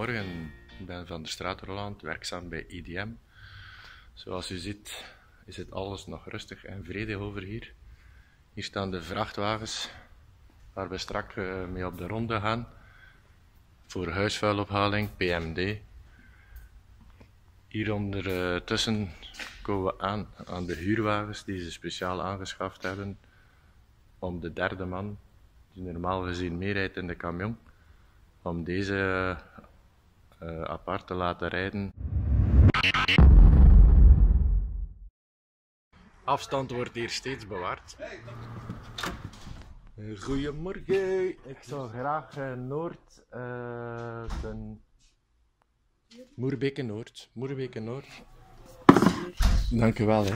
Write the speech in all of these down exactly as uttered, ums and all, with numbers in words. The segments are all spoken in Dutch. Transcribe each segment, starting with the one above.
Goedemorgen, ik ben van der Straat Roland, werkzaam bij I D M. Zoals u ziet is het alles nog rustig en vredig over hier. Hier staan de vrachtwagens waar we straks mee op de ronde gaan voor huisvuilophaling, P M D. Hier ondertussen komen we aan aan de huurwagens die ze speciaal aangeschaft hebben om de derde man, die normaal gezien meerijdt in de camion, om deze uh, apart te laten rijden. Afstand wordt hier steeds bewaard. Goedemorgen, ik zou graag uh, Noord, uh, de Moerbeke Noord, Moerbeke Noord. Dank u wel. Hè.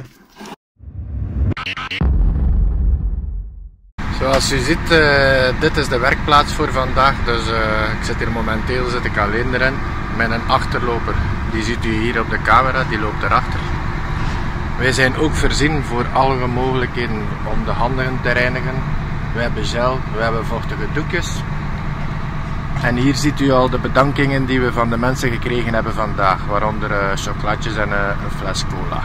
Zoals u ziet, uh, dit is de werkplaats voor vandaag, dus uh, ik zit hier momenteel zit ik alleen erin met een achterloper. Die ziet u hier op de camera, die loopt erachter. Wij zijn ook voorzien voor alle mogelijkheden om de handen te reinigen. We hebben gel, we hebben vochtige doekjes. En hier ziet u al de bedankingen die we van de mensen gekregen hebben vandaag, waaronder uh, chocolatjes en uh, een fles cola.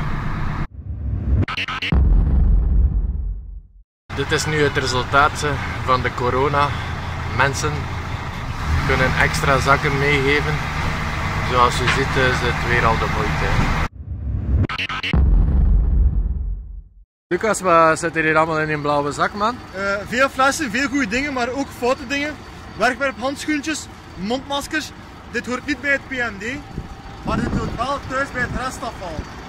Dit is nu het resultaat van de corona. Mensen kunnen extra zakken meegeven. Zoals u ziet is het weer al de moeite. Lucas, wat zit er hier allemaal in een blauwe zak, man? Uh, veel flessen, veel goede dingen, maar ook foute dingen. Wegwerphandschoentjes, mondmaskers. Dit hoort niet bij het P M D, maar dit hoort wel thuis bij het restafval.